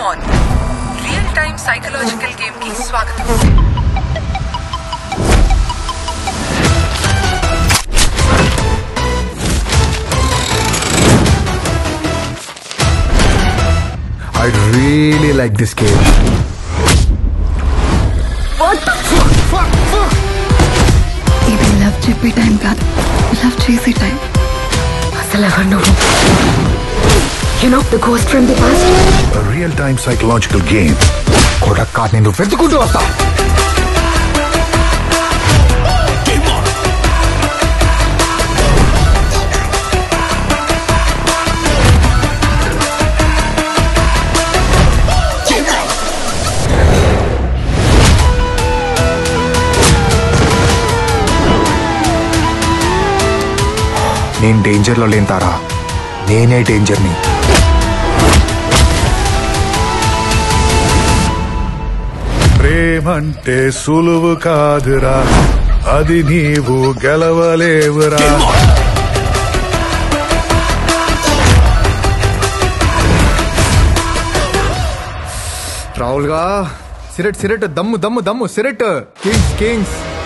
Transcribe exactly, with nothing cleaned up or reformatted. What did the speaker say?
On real time psychological game కి స్వాగతం. I really like this game. What the fuck? Fuck, fuck. ఇది love చెప్పే time కాదు, love చేసే టైం. అసలు ఎవరు నువ్వు? You know the ghost from the past? A real-time psychological game. కొడక్కా నేను వెతుకుంటూ వస్తా. నేను డేంజర్లో లేని తారా, నేనే డేంజర్ని. ప్రేమంటే సులువు కాదురా, అది నీవు గెలవలేవురా. రావుల్గా సిరెట్ సిరెట్ దమ్ము దమ్ము దమ్ము సిరెట్ కింగ్స్ కింగ్స్